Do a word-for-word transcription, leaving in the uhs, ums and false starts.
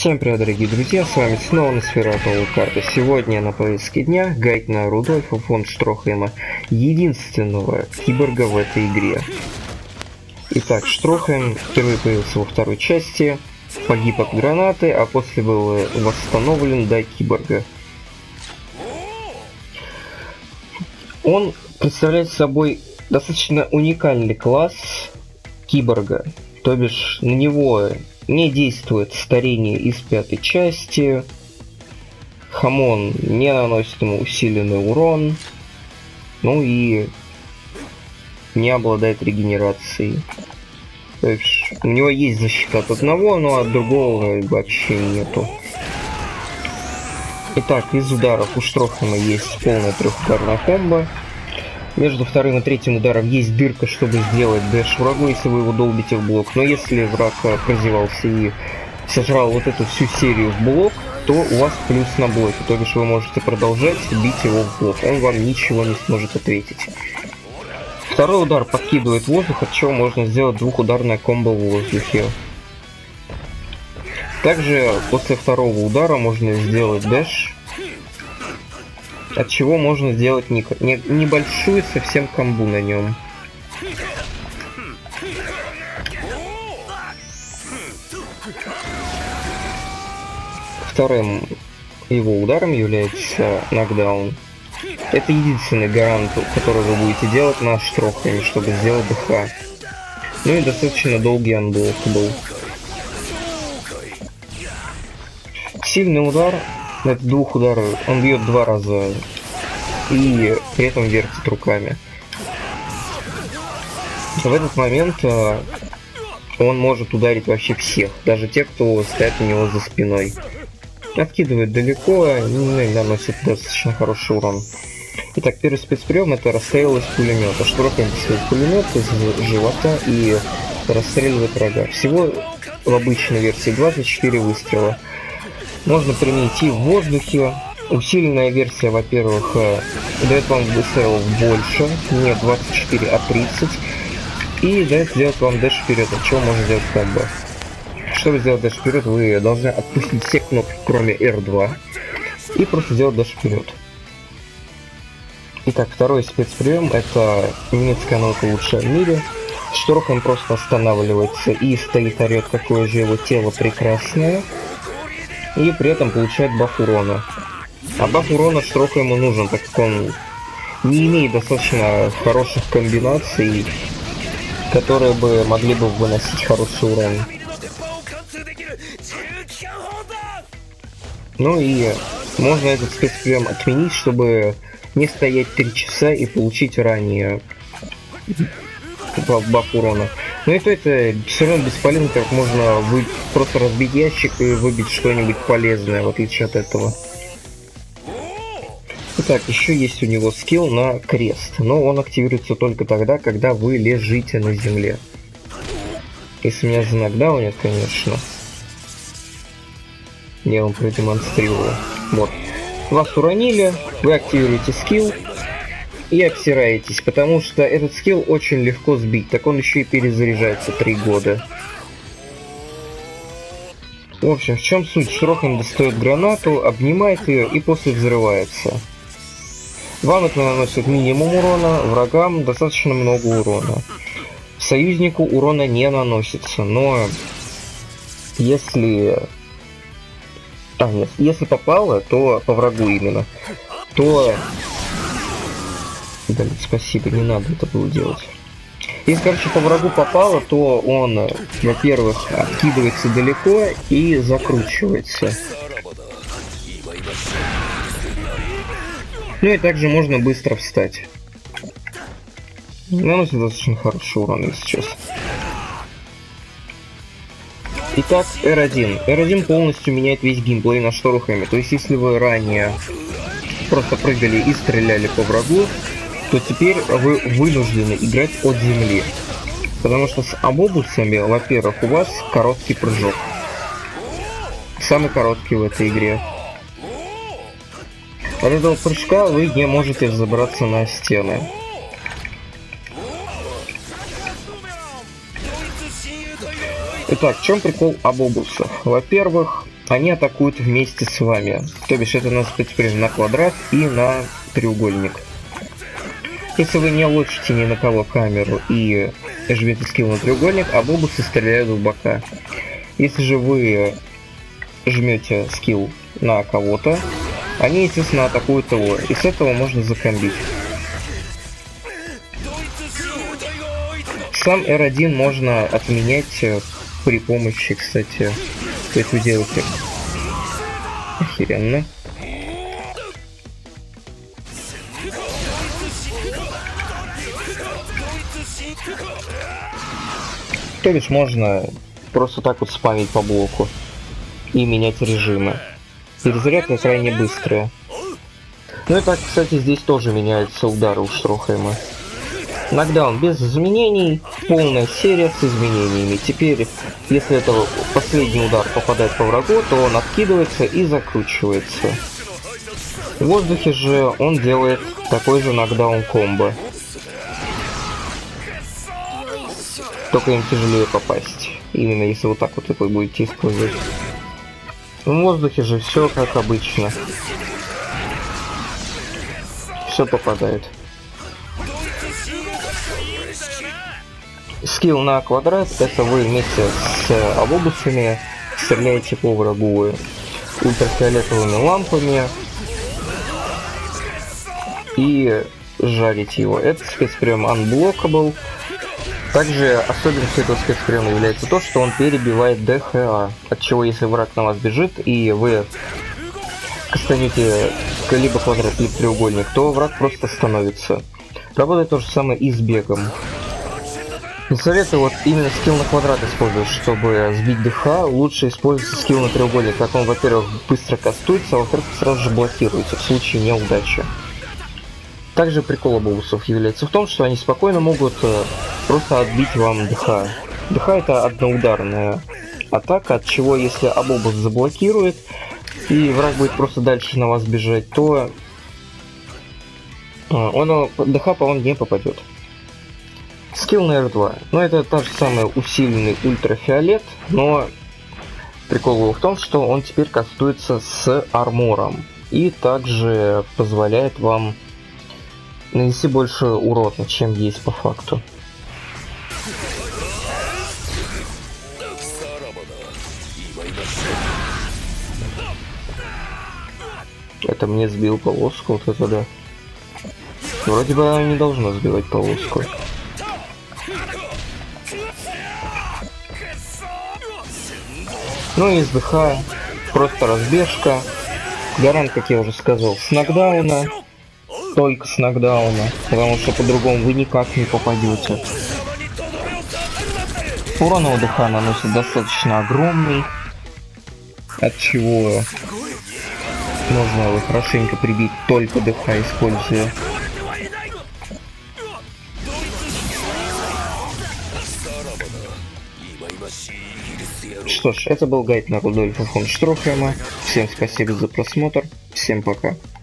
Всем привет, дорогие друзья, с вами снова Носферату карта. Сегодня на повестке дня гайд на Рудольфа фон Штрохейма, единственного киборга в этой игре. Итак, Штрохейм впервые появился во второй части, погиб от гранаты, а после был восстановлен до киборга. Он представляет собой достаточно уникальный класс киборга, то бишь на него не действует старение из пятой части, Хамон не наносит ему усиленный урон, ну и не обладает регенерацией. То есть у него есть защита от одного, но от другого вообще нету. Итак, из ударов у Штрохейма есть полная трехударная комбо. Между вторым и третьим ударом есть дырка, чтобы сделать дэш врагу, если вы его долбите в блок. Но если враг прозевался и сожрал вот эту всю серию в блок, то у вас плюс на блоке. То бишь вы можете продолжать бить его в блок. Он вам ничего не сможет ответить. Второй удар подкидывает воздух, от чего можно сделать двухударное комбо в воздухе. Также после второго удара можно сделать дэш, от чего можно сделать не, не, небольшую совсем комбу на нем. Вторым его ударом является нокдаун. Это единственный гарант, который вы будете делать на Штрохейме, чтобы сделать ДХ. Ну и достаточно долгий анблок был. Сильный удар. Это двух ударов, он бьет два раза и при этом вертит руками. В этот момент э, он может ударить вообще всех, даже тех, кто стоит у него за спиной. Откидывает далеко и наносит достаточно хороший урон. Итак, первый спецприем — это расстрел из пулемета. Штрохейм достает пулемет из живота и расстреливает врага. Всего в обычной версии двадцать четыре выстрела. Можно применить и в воздухе. Усиленная версия, во-первых, дает вам выстрелов больше, не двадцать четыре, а тридцать. И дает сделать вам дэш вперед, от чего можно сделать комбо. Чтобы сделать дэш вперед, вы должны отпустить все кнопки, кроме эр два, и просто сделать дэш вперед. Итак, второй спецприем — это немецкая наука лучшая в мире. Штрохейм просто останавливается и стоит, орет, какое же его тело прекрасное. И при этом получает баф урона. А баф урона Штрохейму нужен, так как он не имеет достаточно хороших комбинаций, которые бы могли бы выносить хороший урон. Ну и можно этот спецприем отменить, чтобы не стоять три часа и получить ранее баф урона. Но это, это все равно бесполезно, как можно вы просто разбить ящик и выбить что-нибудь полезное, в отличие от этого. Итак, еще есть у него скилл на крест, но он активируется только тогда, когда вы лежите на земле. Если меня занокдаунят, конечно. Я вам продемонстрирую. Вот. Вас уронили, вы активируете скилл и обсираетесь, потому что этот скилл очень легко сбить, так он еще и перезаряжается три года. В общем, в чем суть? Штрохейм достает гранату, обнимает ее и после взрывается. Вам это наносит минимум урона, врагам достаточно много урона. Союзнику урона не наносится, но если... А, нет, если попало, то по врагу именно, то... Да, спасибо, не надо это было делать. Если, короче, по врагу попало, то он, во-первых, откидывается далеко и закручивается. Ну и также можно быстро встать. Наносит достаточно хороший урон, если честно. Итак, эр один. эр один полностью меняет весь геймплей на Штрохейме. То есть, если вы ранее просто прыгали и стреляли по врагу, то теперь вы вынуждены играть от земли. Потому что с обобусами, во-первых, у вас короткий прыжок. Самый короткий в этой игре. От этого прыжка вы не можете забраться на стены. Итак, в чем прикол обобусов? Во-первых, они атакуют вместе с вами. То бишь это на спецприем на квадрат и на треугольник. Если вы не лучите ни на кого камеру и жмете скилл на треугольник, абобусы стреляют в бока. Если же вы жмете скилл на кого-то, они, естественно, атакуют его, и с этого можно закомбить. Сам эр один можно отменять при помощи, кстати, то есть вы делаете охеренно. То бишь можно просто так вот спамить по блоку и менять режимы. Перезарядка крайне быстрая. Ну и так, кстати, здесь тоже меняются удары у Штрохайма. Нокдаун без изменений, полная серия с изменениями. Теперь, если это последний удар попадает по врагу, то он откидывается и закручивается. В воздухе же он делает такой же нокдаун комбо. Только им тяжелее попасть. Именно если вот так вот это будете использовать. В воздухе же все как обычно. Все попадает. Скилл на квадрат, это вы вместе с абобусами стреляете по врагу ультрафиолетовыми лампами и жарите его. Это спецприем Unblockable. Также особенностью этого спецприема является то, что он перебивает дэ ха а, от чего, если враг на вас бежит и вы кастанете либо квадрат, либо треугольник, то враг просто становится. Работает то же самое и с бегом. Не советую вот именно скилл на квадрат использовать, чтобы сбить дэ ха а. Лучше использовать скилл на треугольник, как он, во-первых, быстро кастуется, а во-вторых, сразу же блокируется в случае неудачи. Также прикол абобусов является в том, что они спокойно могут э, просто отбить вам дэ ха а. дэ ха а это одноударная атака, от чего, если абобус заблокирует и враг будет просто дальше на вас бежать, то э, он, дэ ха а по вам не попадет. Скилл на эр два. Ну, это та же самая усиленный ультрафиолет, но прикол его в том, что он теперь кастуется с армором и также позволяет вам нанести больше урона, чем есть по факту. Это мне сбил полоску, вот это да. Вроде бы не должно сбивать полоску. Ну и с дэ ха а просто разбежка. Гарант, как я уже сказал, с нокдауна. Только с нокдауна, потому что по-другому вы никак не попадете. Урон у дэ ха а наносит достаточно огромный, от чего можно его хорошенько прибить только дэ ха а используя. Что ж, это был гайд на Рудольфа фон Штрохайма. Всем спасибо за просмотр. Всем пока.